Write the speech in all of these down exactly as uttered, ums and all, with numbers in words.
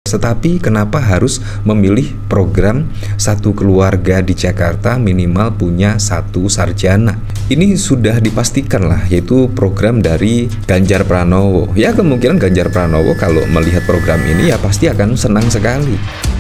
Tetapi kenapa harus memilih program satu keluarga di Jakarta minimal punya satu sarjana? Ini sudah dipastikan lah, yaitu program dari Ganjar Pranowo. Ya, kemungkinan Ganjar Pranowo kalau melihat program ini ya pasti akan senang sekali.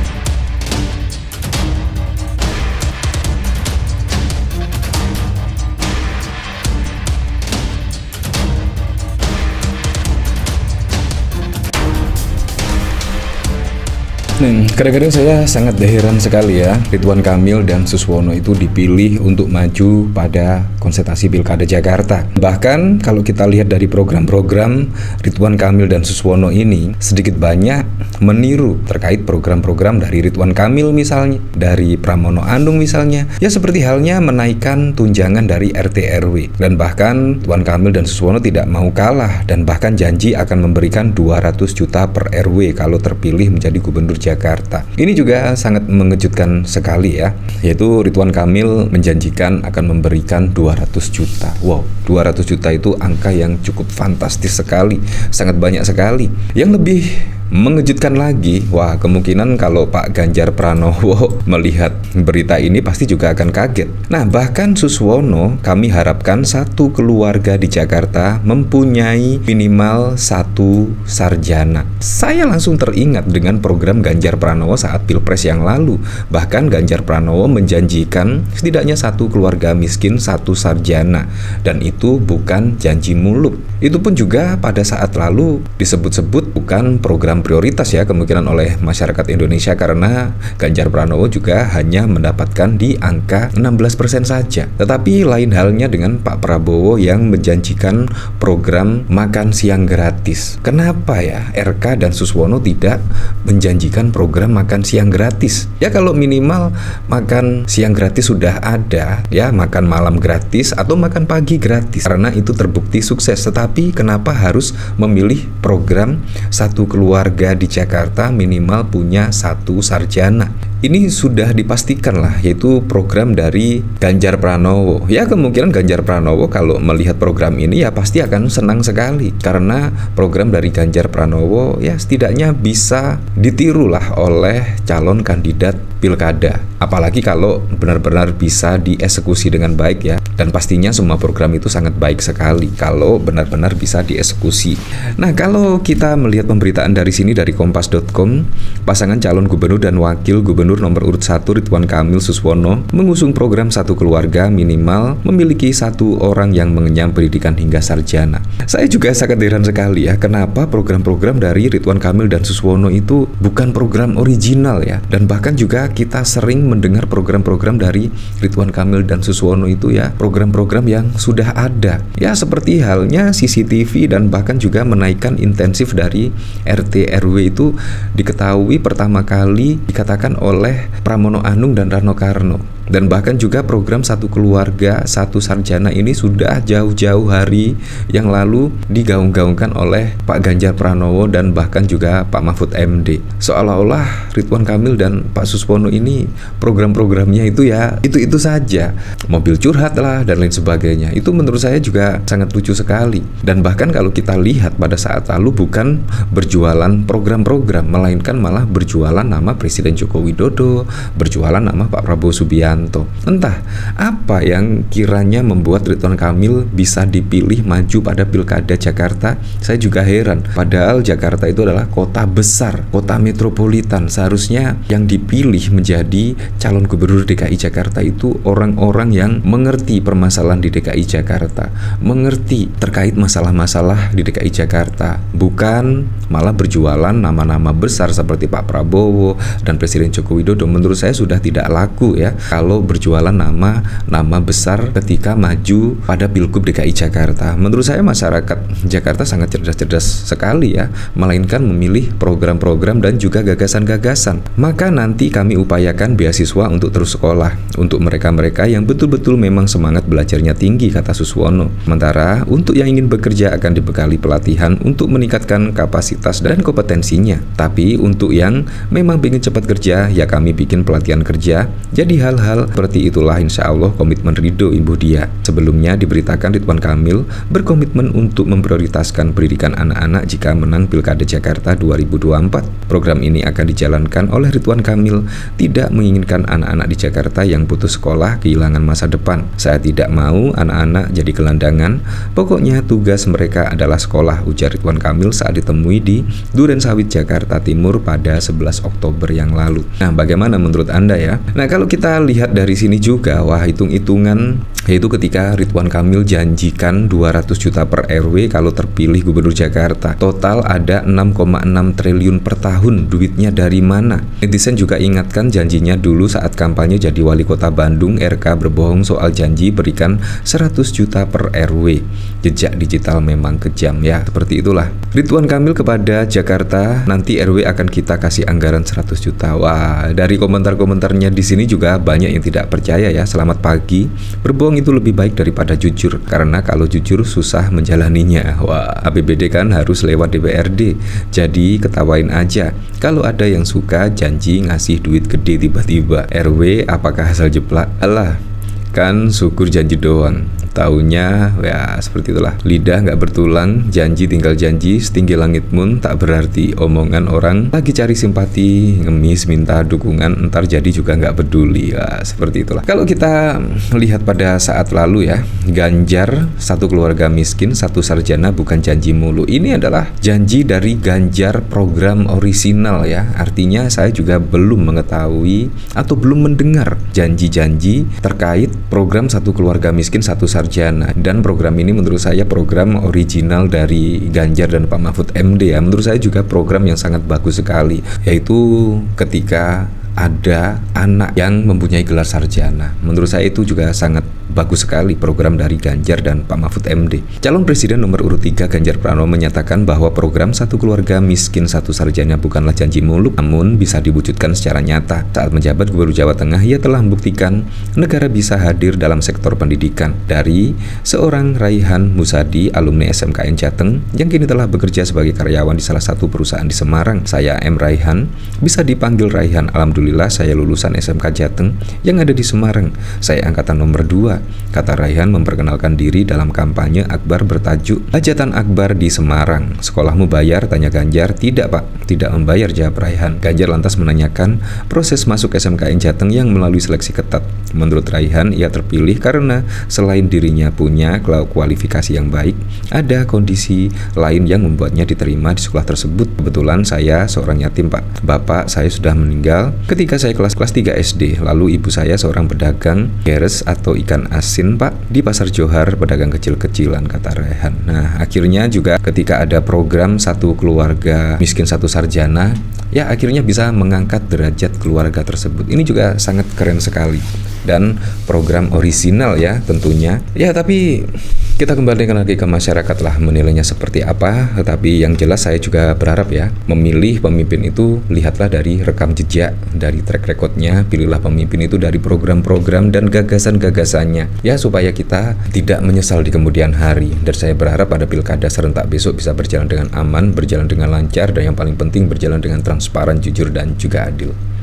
Nah, kadang-kadang saya sangat heran sekali ya, Ridwan Kamil dan Suswono itu dipilih untuk maju pada konsultasi Pilkada Jakarta. Bahkan kalau kita lihat dari program-program Ridwan Kamil dan Suswono ini, sedikit banyak meniru terkait program-program dari Ridwan Kamil misalnya, dari Pramono Anung misalnya. Ya seperti halnya menaikkan tunjangan dari R T R W. Dan bahkan Ridwan Kamil dan Suswono tidak mau kalah dan bahkan janji akan memberikan dua ratus juta per R W kalau terpilih menjadi gubernur Jakarta. Jakarta. Ini juga sangat mengejutkan sekali ya, yaitu Ridwan Kamil menjanjikan akan memberikan dua ratus juta. Wow, dua ratus juta itu angka yang cukup fantastis sekali, sangat banyak sekali. Yang lebih mengejutkan lagi, wah kemungkinan kalau Pak Ganjar Pranowo melihat berita ini pasti juga akan kaget. Nah, bahkan Suswono, kami harapkan satu keluarga di Jakarta mempunyai minimal satu sarjana. Saya langsung teringat dengan program Ganjar Pranowo saat Pilpres yang lalu. Bahkan Ganjar Pranowo menjanjikan setidaknya satu keluarga miskin satu sarjana, dan itu bukan janji muluk. Itu pun juga pada saat lalu disebut-sebut bukan program prioritas ya kemungkinan oleh masyarakat Indonesia, karena Ganjar Pranowo juga hanya mendapatkan di angka enam belas persen saja. Tetapi lain halnya dengan Pak Prabowo yang menjanjikan program makan siang gratis. Kenapa ya R K dan Suswono tidak menjanjikan program makan siang gratis? Ya kalau minimal makan siang gratis sudah ada, ya makan malam gratis atau makan pagi gratis, karena itu terbukti sukses. Tetapi kenapa harus memilih program satu keluarga di Jakarta minimal punya satu sarjana? Ini sudah dipastikan lah, yaitu program dari Ganjar Pranowo. Ya kemungkinan Ganjar Pranowo kalau melihat program ini ya pasti akan senang sekali, karena program dari Ganjar Pranowo ya setidaknya bisa ditiru lah oleh calon kandidat pilkada. Apalagi kalau benar-benar bisa dieksekusi dengan baik ya. Dan pastinya semua program itu sangat baik sekali kalau benar-benar bisa dieksekusi. Nah, kalau kita melihat pemberitaan dari sini dari kompas dot com, pasangan calon gubernur dan wakil gubernur nomor urut satu Ridwan Kamil Suswono mengusung program satu keluarga minimal memiliki satu orang yang mengenyam pendidikan hingga sarjana. Saya juga sangat heran sekali ya, kenapa program-program dari Ridwan Kamil dan Suswono itu bukan program original ya. Dan bahkan juga kita sering mendengar program-program dari Ridwan Kamil dan Suswono itu ya program-program yang sudah ada. Ya seperti halnya C C T V dan bahkan juga menaikkan intensif dari R T R W itu diketahui pertama kali dikatakan oleh Pramono Anung dan Rano Karno. Dan bahkan juga program satu keluarga satu sarjana ini sudah jauh-jauh hari yang lalu digaung-gaungkan oleh Pak Ganjar Pranowo dan bahkan juga Pak Mahfud M D. Seolah-olah Ridwan Kamil dan Pak Suswono ini program-programnya itu ya itu-itu saja, mobil curhat lah dan lain sebagainya. Itu menurut saya juga sangat lucu sekali. Dan bahkan kalau kita lihat pada saat lalu bukan berjualan program-program, melainkan malah berjualan nama Presiden Joko Widodo, berjualan nama Pak Prabowo Subianto. Entah apa yang kiranya membuat Ridwan Kamil bisa dipilih maju pada Pilkada Jakarta. Saya juga heran, padahal Jakarta itu adalah kota besar, kota metropolitan. Seharusnya yang dipilih menjadi calon gubernur D K I Jakarta itu orang-orang yang mengerti permasalahan di D K I Jakarta, mengerti terkait masalah-masalah di D K I Jakarta, bukan malah berjualan nama-nama besar seperti Pak Prabowo dan Presiden Joko Widodo. Menurut saya sudah tidak laku ya kalau berjualan nama-nama besar ketika maju pada Pilgub D K I Jakarta. Menurut saya masyarakat Jakarta sangat cerdas-cerdas sekali ya, melainkan memilih program-program dan juga gagasan-gagasan. Maka nanti kami upayakan beasiswa untuk terus sekolah untuk mereka-mereka yang betul-betul memang semangat belajarnya tinggi, kata Suswono. Sementara untuk yang ingin bekerja akan dibekali pelatihan untuk meningkatkan kapasitas dan kompetensinya. Tapi untuk yang memang ingin cepat kerja, ya kami bikin pelatihan kerja. Jadi hal-hal hal seperti itulah insya Allah komitmen Ridho Ibu Dia. Sebelumnya diberitakan Ridwan Kamil berkomitmen untuk memprioritaskan pendidikan anak-anak jika menang Pilkada Jakarta dua ribu dua puluh empat. Program ini akan dijalankan oleh Ridwan Kamil, tidak menginginkan anak-anak di Jakarta yang putus sekolah kehilangan masa depan. Saya tidak mau anak-anak jadi gelandangan, pokoknya tugas mereka adalah sekolah, ujar Ridwan Kamil saat ditemui di Durensawit, Jakarta Timur pada sebelas Oktober yang lalu. Nah, bagaimana menurut Anda ya? Nah, kalau kita lihat dari sini juga, wah hitung-hitungan, yaitu ketika Ridwan Kamil janjikan dua ratus juta per R W kalau terpilih Gubernur Jakarta. Total ada enam koma enam triliun per tahun, duitnya dari mana? Netizen juga ingatkan janjinya dulu saat kampanye jadi wali kota Bandung, R K berbohong soal janji berikan seratus juta per R W. Jejak digital memang kejam ya, seperti itulah. Ridwan Kamil kepada Jakarta, nanti R W akan kita kasih anggaran seratus juta. Wah, dari komentar-komentarnya di sini juga banyak yang tidak percaya ya. Selamat pagi, berbohong itu lebih baik daripada jujur, karena kalau jujur susah menjalaninya. Wah, A P B D kan harus lewat D P R D, jadi ketawain aja. Kalau ada yang suka janji ngasih duit gede tiba-tiba R W, apakah hasil jeplak? Alah, kan syukur janji doang, taunya ya seperti itulah. Lidah nggak bertulang, janji tinggal janji, setinggi langit pun tak berarti. Omongan orang lagi cari simpati, ngemis minta dukungan, entar jadi juga nggak peduli ya, seperti itulah. Kalau kita lihat pada saat lalu ya, Ganjar satu keluarga miskin satu sarjana bukan janji mulu. Ini adalah janji dari Ganjar, program orisinal ya. Artinya saya juga belum mengetahui atau belum mendengar janji-janji terkait program satu keluarga miskin satu sarjana. Dan program ini menurut saya program original dari Ganjar dan Pak Mahfud M D ya. Menurut saya juga program yang sangat bagus sekali, yaitu ketika ada anak yang mempunyai gelar sarjana. Menurut saya itu juga sangat bagus sekali program dari Ganjar dan Pak Mahfud M D. Calon Presiden nomor urut tiga Ganjar Pranowo menyatakan bahwa program satu keluarga miskin satu sarjana bukanlah janji muluk, namun bisa diwujudkan secara nyata. Saat menjabat Gubernur Jawa Tengah, ia telah membuktikan negara bisa hadir dalam sektor pendidikan. Dari seorang Raihan Musadi, alumni S M K N Jateng, yang kini telah bekerja sebagai karyawan di salah satu perusahaan di Semarang. Saya M. Raihan, bisa dipanggil Raihan. Alhamdulillah saya lulusan S M K Jateng yang ada di Semarang. Saya angkatan nomor dua. Kata Raihan memperkenalkan diri dalam kampanye Akbar bertajuk Hajatan Akbar di Semarang. Sekolahmu bayar? Tanya Ganjar. Tidak Pak, tidak membayar, jawab Raihan. Ganjar lantas menanyakan proses masuk S M K N Jateng yang melalui seleksi ketat. Menurut Raihan, ia terpilih karena selain dirinya punya kualifikasi yang baik, ada kondisi lain yang membuatnya diterima di sekolah tersebut. Kebetulan saya seorang yatim Pak. Bapak saya sudah meninggal ketika saya kelas kelas tiga S D. Lalu ibu saya seorang pedagang geres atau ikan asin Pak di Pasar Johar, pedagang kecil-kecilan, kata Raihan. Nah, akhirnya juga ketika ada program satu keluarga miskin satu sarjana, ya akhirnya bisa mengangkat derajat keluarga tersebut. Ini juga sangat keren sekali dan program orisinal ya tentunya. Ya, tapi kita kembalikan lagi ke masyarakat lah menilainya seperti apa. Tetapi yang jelas saya juga berharap ya, memilih pemimpin itu lihatlah dari rekam jejak, dari track recordnya. Pilihlah pemimpin itu dari program-program dan gagasan-gagasannya ya, supaya kita tidak menyesal di kemudian hari. Dan saya berharap pada pilkada serentak besok bisa berjalan dengan aman, berjalan dengan lancar, dan yang paling penting berjalan dengan transparan, jujur, dan juga adil.